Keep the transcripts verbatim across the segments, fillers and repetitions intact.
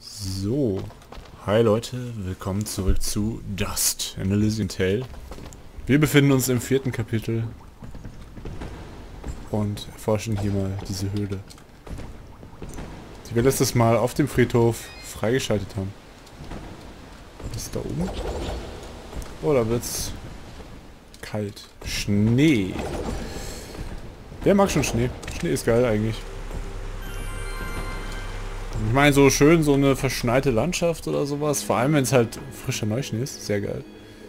So, hi Leute, willkommen zurück zu Dust, An Elysian Tale. Wir befinden uns im vierten Kapitel und erforschen hier mal diese Höhle, die wir letztes Mal auf dem Friedhof freigeschaltet haben. Was ist da oben? Oh, da wird's kalt. Schnee. Wer mag schon Schnee? Schnee ist geil eigentlich. Ich meine, so schön so eine verschneite Landschaft oder sowas. Vor allem, wenn es halt frischer Neuschnee ist. Sehr geil.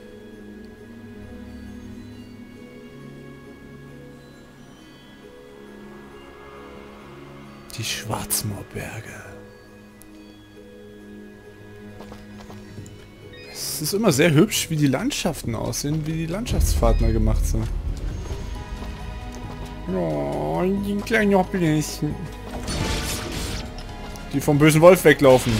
Die Schwarzmoorberge. Es ist immer sehr hübsch, wie die Landschaften aussehen, wie die Landschaftsfahrten gemacht sind. Oh, die kleinen Hoppelchen. Die vom bösen Wolf weglaufen.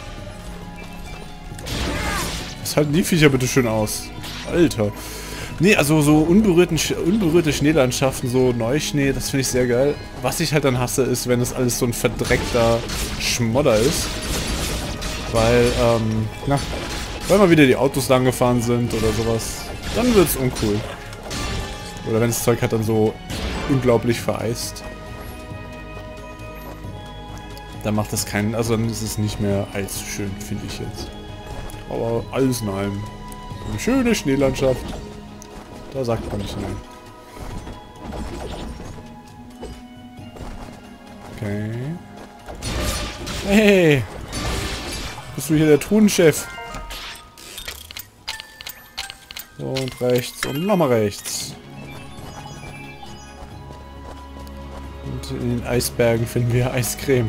Was halten die Viecher bitte schön aus? Alter. Nee, also so unberührten, unberührte Schneelandschaften, so Neuschnee, das finde ich sehr geil. Was ich halt dann hasse, ist, wenn das alles so ein verdreckter Schmodder ist. Weil, ähm, na, weil mal wieder die Autos lang gefahren sind oder sowas. Dann wird's uncool. Oder wenn das Zeug halt dann so unglaublich vereist. Da macht das keinen, also dann ist es nicht mehr allzu schön, finde ich jetzt. Aber alles in allem. Eine schöne Schneelandschaft. Da sagt man nicht nein. Okay. Hey! Bist du hier der Truhenchef? Und rechts und nochmal rechts. Und in den Eisbergen finden wir Eiscreme.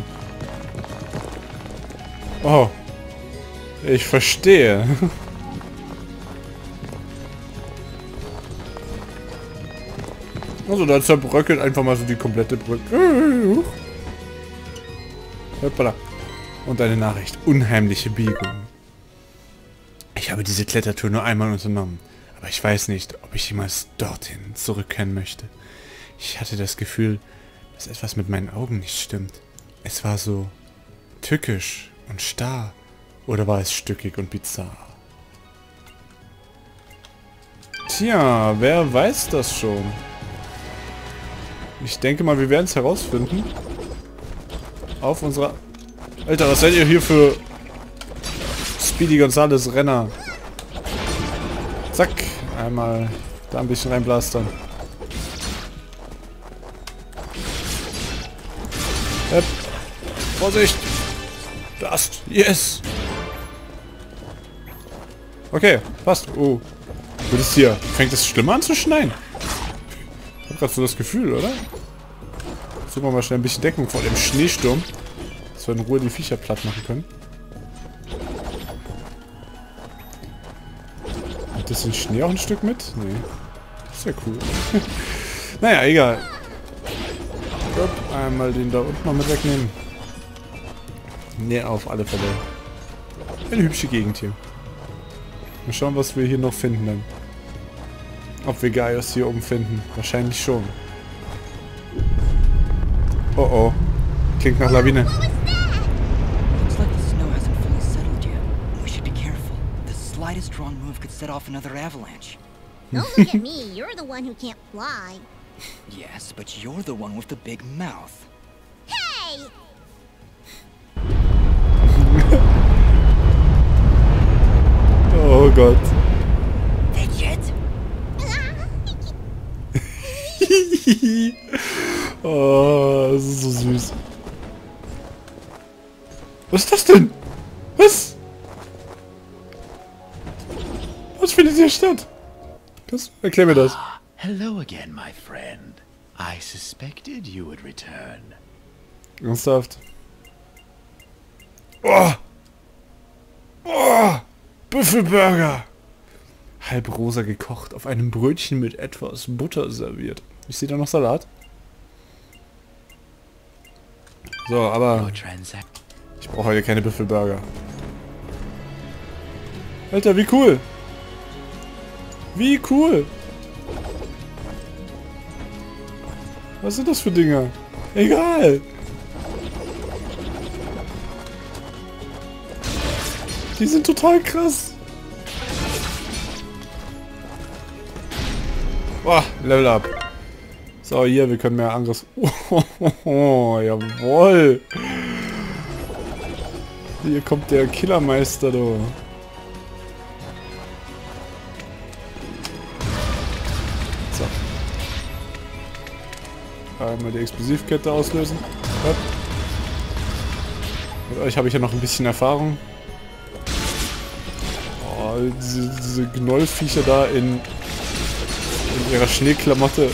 Oh. Ich verstehe. Also da zerbröckelt einfach mal so die komplette Brücke. Hoppala. Und eine Nachricht. Unheimliche Biegung. Ich habe diese Klettertour nur einmal unternommen. Aber ich weiß nicht, ob ich jemals dorthin zurückkehren möchte. Ich hatte das Gefühl, dass etwas mit meinen Augen nicht stimmt. Es war so tückisch und starr. Oder war es stückig und bizarr? Tja, wer weiß das schon? Ich denke mal, wir werden es herausfinden. Auf unserer... Alter, was seid ihr hier für... Speedy Gonzales Renner? Zack. Einmal da ein bisschen reinblastern. Yep. Vorsicht! Dust! Yes! Okay, passt. Oh. Wird es hier... Fängt es schlimmer an zu schneien? Ich hab grad so das Gefühl, oder? Suchen wir mal schnell ein bisschen Deckung vor dem Schneesturm. Dass wir in Ruhe die Viecher platt machen können. Hat das den Schnee auch ein Stück mit? Nee. Das ist ja cool. Naja, egal. Einmal den da unten noch mit wegnehmen. Ne, auf alle Fälle. Eine hübsche Gegend hier. Mal schauen, was wir hier noch finden dann. Ob wir Gaius hier oben finden. Wahrscheinlich schon. Oh oh. Klingt nach Lawine. Looks like the snow hasn't fully settled yet. We should be careful. The slightest wrong move could set off another avalanche. Don't look at me. You're the one who can't fly. Yes, but you're the one with the big mouth. Hey! Oh Gott. Fidget? Oh, das ist so süß. Was ist das denn? Was? Was findet hier statt? Das, erklär mir das. Hello again, my friend. I suspected you would return. Ernsthaft? Oh! Oh! Büffelburger! Halb rosa gekocht, auf einem Brötchen mit etwas Butter serviert. Ich sehe da noch Salat. So, aber ich brauche heute keine Büffelburger. Alter, wie cool! Wie cool! Was sind das für Dinger? Egal! Die sind total krass. Boah, Level up. So, hier, wir können mehr Angriffs... Oh, jawohl. Hier kommt der Killermeister, du. So. Einmal die Explosivkette auslösen. Hopp. Mit euch habe ich ja noch ein bisschen Erfahrung. Oh, diese, diese Gnollviecher da in, in ihrer Schneeklamotte.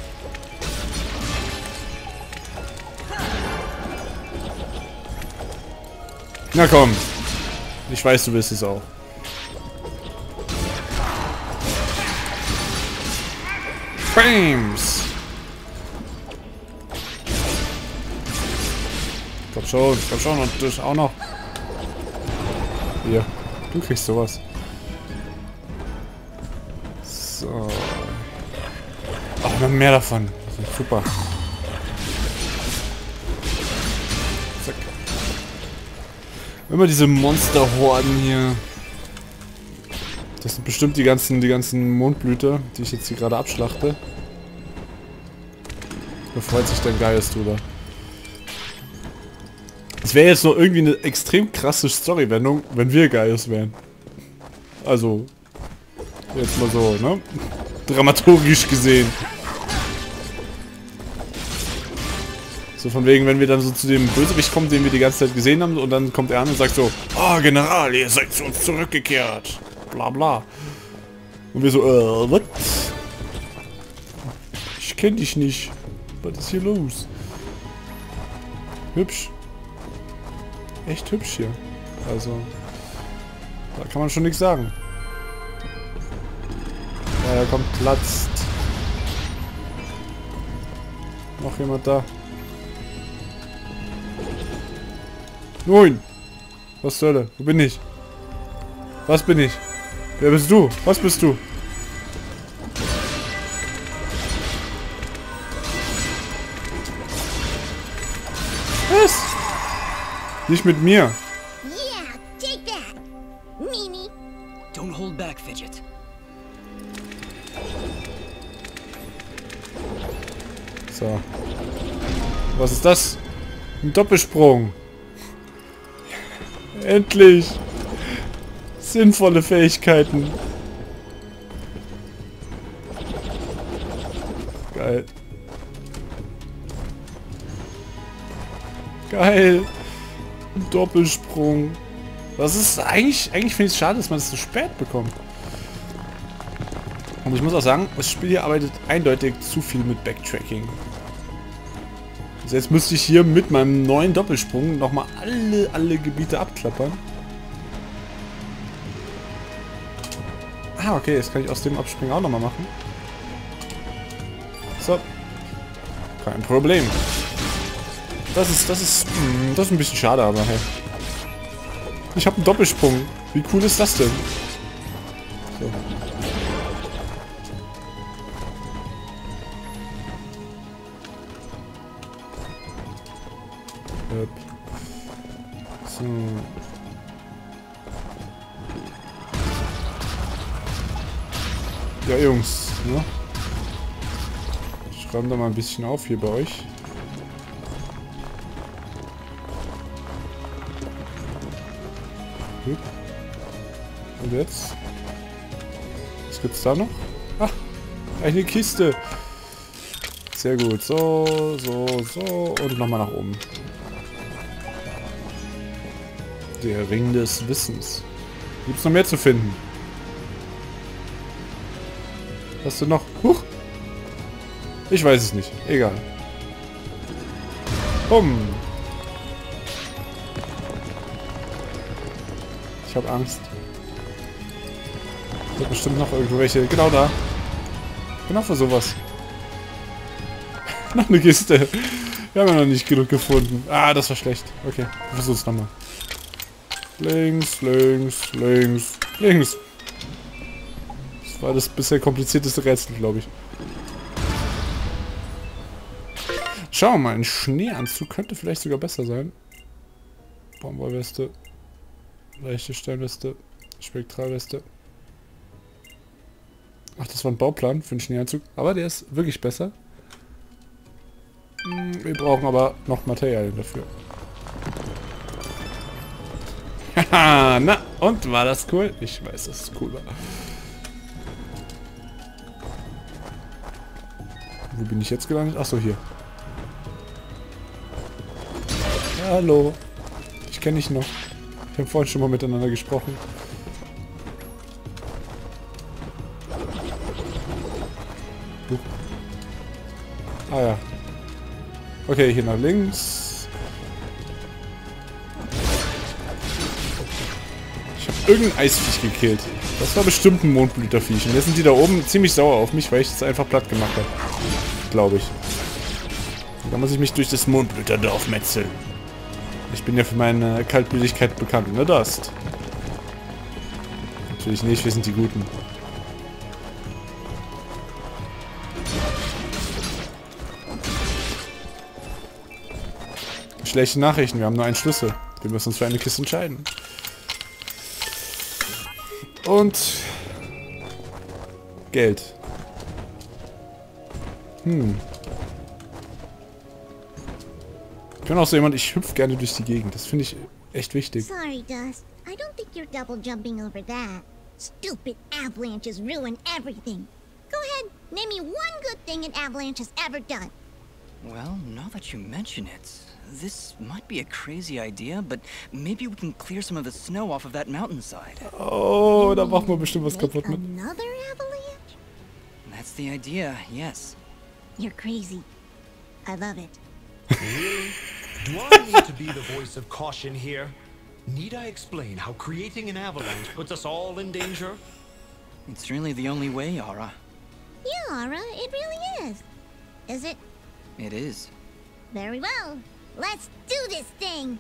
Na komm. Ich weiß, du willst es auch. Frames. Komm schon, komm schon und das auch noch. Hier, du kriegst sowas. So. Ach, noch mehr davon. Super. Zack. Immer diese Monsterhorden hier. Das sind bestimmt die ganzen, die ganzen Mondblüter, die ich jetzt hier gerade abschlachte. Da freut sich dein Gaius drüber. Es wäre jetzt noch irgendwie eine extrem krasse Story-Wendung, wenn wir Gaius wären. Also, jetzt mal so, ne? Dramaturgisch gesehen. So von wegen, wenn wir dann so zu dem Bösewicht kommen, den wir die ganze Zeit gesehen haben, und dann kommt er an und sagt so, oh General, ihr seid zu uns zurückgekehrt. Bla bla. Und wir so, äh, what? Ich kenn dich nicht. Was ist hier los? Hübsch. Echt hübsch hier. Also, da kann man schon nichts sagen. Ja, da kommt platzt. Noch jemand da? Nein! Was zur Hölle? Wo bin ich? Was bin ich? Wer bist du? Was bist du? Was? Nicht mit mir. Yeah, take that, Mimi. Don't hold back, Fidget. So. Was ist das? Ein Doppelsprung. Endlich. Sinnvolle Fähigkeiten. Geil. Geil. Ein Doppelsprung. Das ist eigentlich... Eigentlich finde ich es schade, dass man das so spät bekommt. Und ich muss auch sagen, das Spiel hier arbeitet eindeutig zu viel mit Backtracking. Also jetzt müsste ich hier mit meinem neuen Doppelsprung nochmal alle, alle Gebiete abklappern. Ah, okay, jetzt kann ich aus dem Abspringen auch nochmal machen. So. Kein Problem. Das ist, das ist, mh, das ist ein bisschen schade, aber hey. Ich habe einen Doppelsprung. Wie cool ist das denn? So. So. Ja, Jungs, ne? Ich schreibe da mal ein bisschen auf hier bei euch. Gut. Und jetzt? Was gibt's da noch? Ah, eine Kiste. Sehr gut. So, so, so. Und nochmal nach oben. Der Ring des Wissens. Gibt's noch mehr zu finden? Hast du noch? Huch! Ich weiß es nicht. Egal. Bumm! Ich habe Angst. Ich habe bestimmt noch irgendwelche... Genau da. Genau für sowas. Noch eine Kiste. Wir haben ja noch nicht genug gefunden. Ah, das war schlecht. Okay, wir versuchen es nochmal. Links, links, links, links. Das war das bisher komplizierteste Rätsel, glaube ich. Schauen wir mal, ein Schneeanzug könnte vielleicht sogar besser sein. Baumwollweste. Leichte Steinweste. Spektralweste. Ach, das war ein Bauplan für einen Schneeanzug. Aber der ist wirklich besser. Hm, wir brauchen aber noch Materialien dafür. Haha, na, und war das cool? Ich weiß, dass es cool war. Wo bin ich jetzt gelandet? Achso, hier. Ja, hallo. Ich kenne dich noch. Wir haben vorhin schon mal miteinander gesprochen. Huch. Ah ja. Okay, hier nach links. Ich habe irgendein Eisviech gekillt. Das war bestimmt ein Mondblüterviech. Und jetzt sind die da oben ziemlich sauer auf mich, weil ich es einfach platt gemacht habe. Glaube ich. Und da muss ich mich durch das Mondblüterdorf metzeln. Ich bin ja für meine Kaltblütigkeit bekannt, ne, Dust? Natürlich nicht, wir sind die Guten. Schlechte Nachrichten, wir haben nur einen Schlüssel. Wir müssen uns für eine Kiste entscheiden. Und... Geld. Hm. Ich bin auch so jemand, ich hüpfe gerne durch die Gegend. Das finde ich echt wichtig. Sorry, Dust. I don't think you're double jumping over that. Stupid avalanches ruin everything. Go ahead, name me one good thing an avalanche has ever done. Well, now that you mention it, this might be a crazy idea, but maybe we can clear some of the snow off of that mountainside. Oh, da machen wir bestimmt was Make kaputt mit. another avalanche? That's the idea, yes. You're crazy. I love it. Do I need to be the voice of caution here? Need I explain how creating an avalanche puts us all in danger? It's really the only way, Ara. Yeah, Aura, it really is. Is it? It is. Very well. Let's do this thing.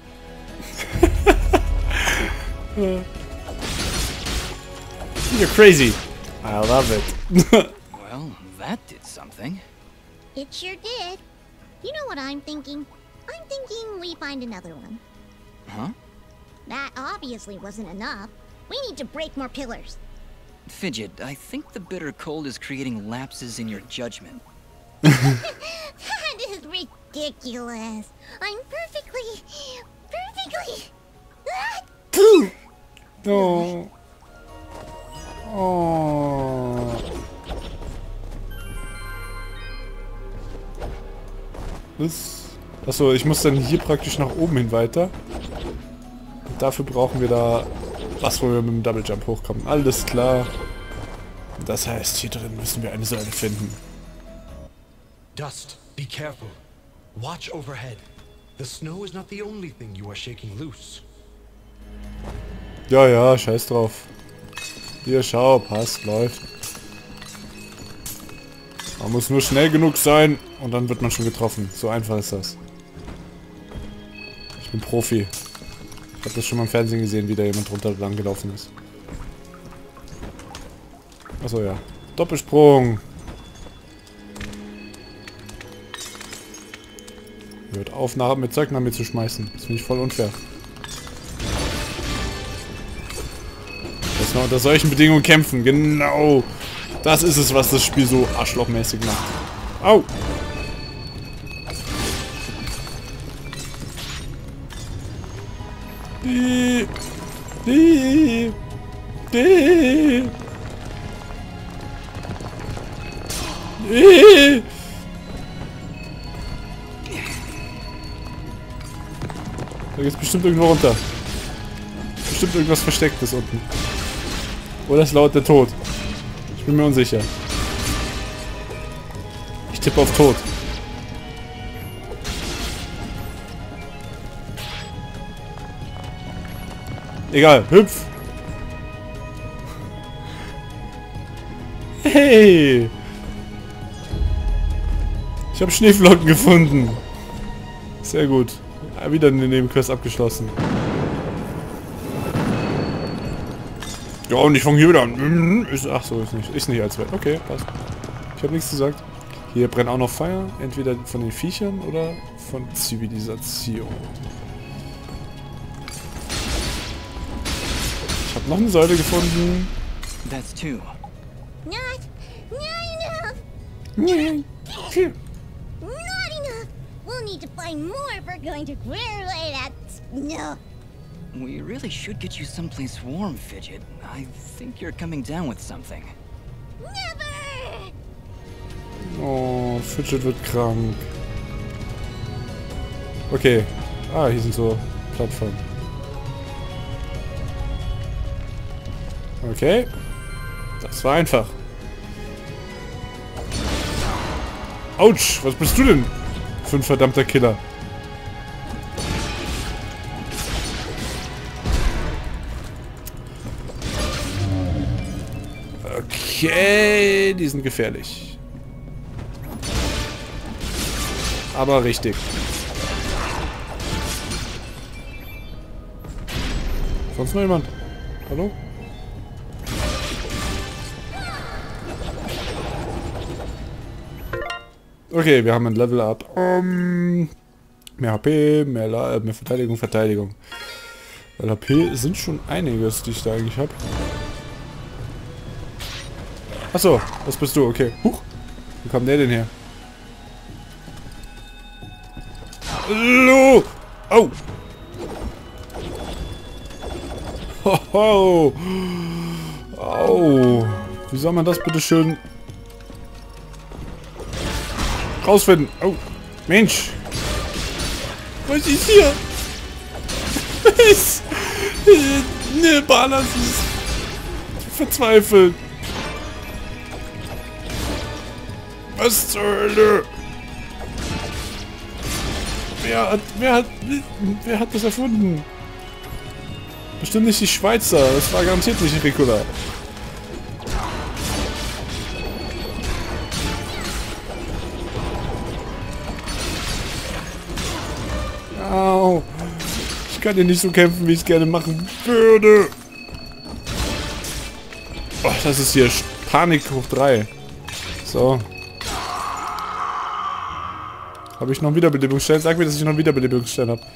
You're crazy. I love it. Well, that did something. It sure did. You know what I'm thinking? I'm thinking we find another one. Huh? That obviously wasn't enough. We need to break more pillars. Fidget, I think the bitter cold is creating lapses in your judgment. That is ridiculous. I'm perfectly, perfectly... Oh. Oh. Das. Achso, ich muss dann hier praktisch nach oben hin weiter. Und dafür brauchen wir da was, wo wir mit dem Double Jump hochkommen. Alles klar. Das heißt, hier drin müssen wir eine Säule finden. Dust, be careful. Watch overhead. The snow is not the only thing you are shaking loose. Ja, ja, scheiß drauf. Hier, schau, passt, läuft. Man muss nur schnell genug sein und dann wird man schon getroffen. So einfach ist das. Ich bin Profi. Ich habe das schon mal im Fernsehen gesehen, wie da jemand drunter lang gelaufen ist. Achso, ja. Doppelsprung. Hört auf, nach mit Zeug nach mir zu schmeißen. Das finde ich voll unfair. Dass wir unter solchen Bedingungen kämpfen. Genau. Das ist es, was das Spiel so arschlochmäßig macht. Au! Die, die, die, die. Da geht's bestimmt irgendwo runter. Bestimmt irgendwas Verstecktes unten. Oder es lauert der Tod. Ich bin mir unsicher. Ich tippe auf Tod. Egal, hüpf! Hey! Ich habe Schneeflocken gefunden. Sehr gut. Ja, wieder eine Nebenquest abgeschlossen. Ja, und ich fange hier wieder an. Ist, ach so, ist nicht, ist nicht als weit. Okay, passt. Ich habe nichts gesagt. Hier brennt auch noch Feuer. Entweder von den Viechern oder von Zivilisation. Noch eine Säule gefunden. That's two. Not, not enough. Hm. Not enough. We'll need to find more if we're going to clear away that snow. We really should get you someplace warm, Fidget. I think you're coming down with something. Never. Oh, Fidget wird krank. Okay. Ah, hier sind so Plattformen. Okay. Das war einfach. Autsch, was bist du denn für ein verdammter Killer? Okay, die sind gefährlich. Aber richtig. Sonst noch jemand? Hallo? Okay, wir haben ein Level Up. Um, mehr H P, mehr, La mehr Verteidigung, Verteidigung. Weil H P sind schon einiges, die ich da eigentlich habe. Achso, was bist du? Okay. Huch. Wo kam der denn her? Hallo! Au! Hoho! Au! Wie soll man das bitte schön rausfinden? Oh! Mensch! Was ist hier? Was? Ne, Balance ist verzweifelt. Was zur Hölle? Wer hat, wer hat, wer hat das erfunden? Bestimmt nicht die Schweizer. Das war garantiert nicht Ricola. Au. Ich kann hier nicht so kämpfen, wie ich es gerne machen würde. Oh, das ist hier Panik hoch drei. So. Habe ich noch Wiederbelebungsstellen? Sag mir, dass ich noch Wiederbelebungsstellen habe.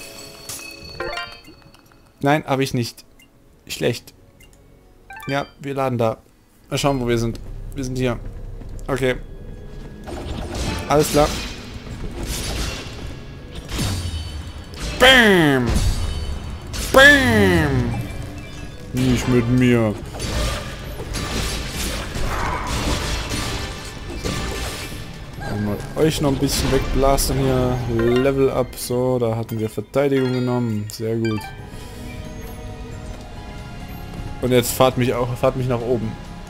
Nein, habe ich nicht. Schlecht. Ja, wir laden da. Mal schauen, wo wir sind. Wir sind hier. Okay. Alles klar. Bam! Bam! Nicht mit mir. Mal euch noch ein bisschen wegblasten hier. Level up. So, da hatten wir Verteidigung genommen. Sehr gut. Und jetzt fahrt mich auch, fahrt mich nach oben.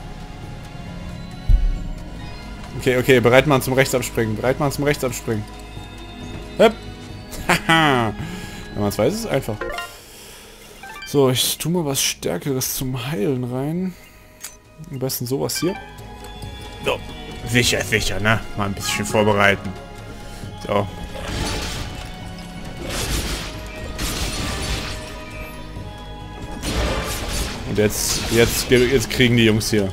Okay, okay, bereit machen zum Rechtsabspringen. Bereit machen zum Rechtsabspringen. Hopp. Haha. Wenn man es weiß, ist es einfach. So, ich tue mal was Stärkeres zum Heilen rein. Am besten sowas hier. So. Sicher, sicher, ne? Mal ein bisschen vorbereiten. So. Und jetzt, jetzt, jetzt kriegen die Jungs hier.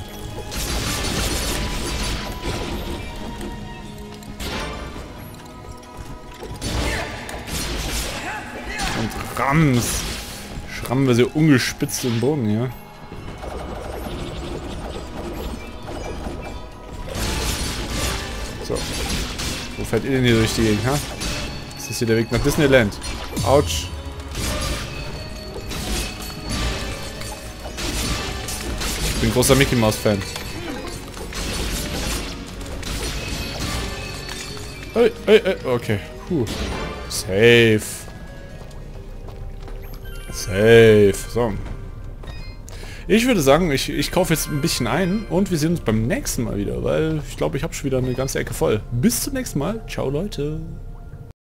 Und Rams. Schrammen wir sie ungespitzt im Boden, ja? So. Wo fährt ihr denn hier durch die Gegend, ha? Ist das hier der Weg nach Disneyland? Autsch. Ich bin großer Mickey Mouse Fan. Hey, hey, hey, okay. Puh. Safe. Safe. So. Ich würde sagen, ich, ich kaufe jetzt ein bisschen ein und wir sehen uns beim nächsten Mal wieder, weil ich glaube, ich habe schon wieder eine ganze Ecke voll. Bis zum nächsten Mal. Ciao, Leute.